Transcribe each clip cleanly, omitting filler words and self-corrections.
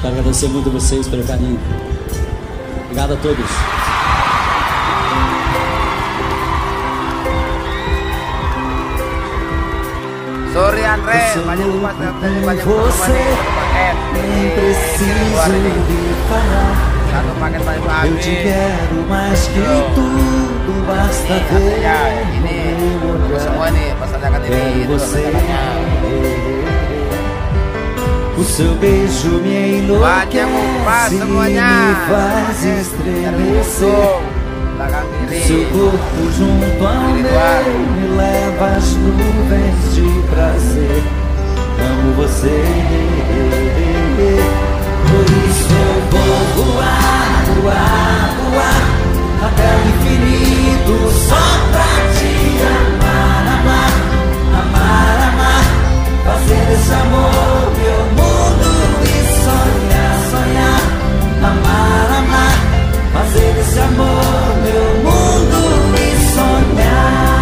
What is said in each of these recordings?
Quero agradecer muito a vocês pelo carinho. Obrigado a todos. Sorry Andre, banyak lupa banyak você paket. nem preciso lhe falar. Satu paket paling Eu habis. te quero mais que tudo, basta ver Ya, ini semua nih pesankan ini quero itu você. pesanannya. O seu beijo me enlouquece, me faz estremecer. Belakang kiri. Seu corpo junto ao meu me leva às nuvens de prazer. Amo você, por isso eu vou voar, voar, voar até o infinito só pra te amar, amar, amar, amar. Fazer esse amor meu mundo e sonhar, sonhar, amar, amar. Fazer esse amor meu mundo e sonhar.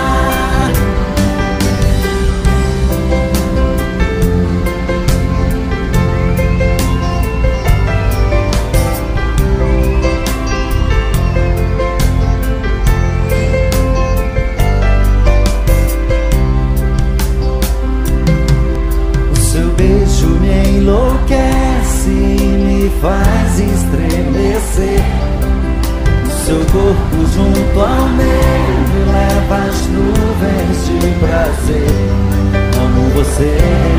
O seu beijo me enlouquece e me faz estremecer. Seu corpo junto ao meu me leva às nuvens de prazer. Amo você,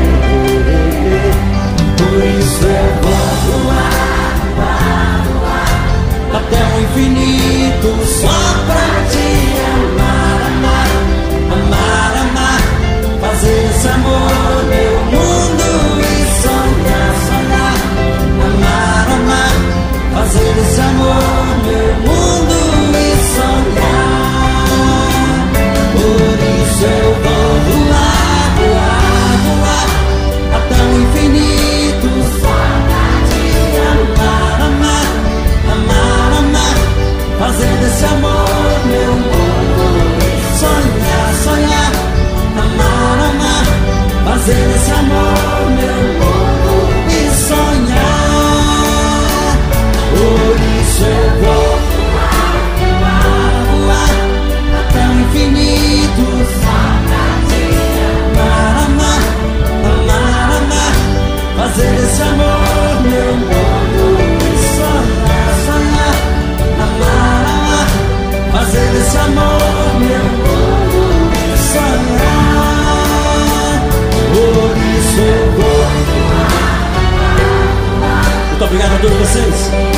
por isso eu vou voar, voar, voar até o infinito só pra te amar, amar, amar, amar. Fazer esse amor meu mundo e sonhar, sonhar, amar, amar. Fazer esse amor meu mundo e sonhar. Por isso eu vou voar, voar, voar até o infinito só pra te amar, amar, amar, amar. Fazer desse amor meu mundo e sonhar, sonhar, amar, amar. Fazer desse amor meu mundo e sonhar. Por isso eu vou voar, voar, voar até o infinito só pra te amar, amar, amar, amar. Fazer esse amor meu mundo e sonhar, sonhar, amar, amar. Fazer esse amor meu mundo e sonhar. Por isso eu vou voar, voar, voar. Muito obrigado a todos vocês.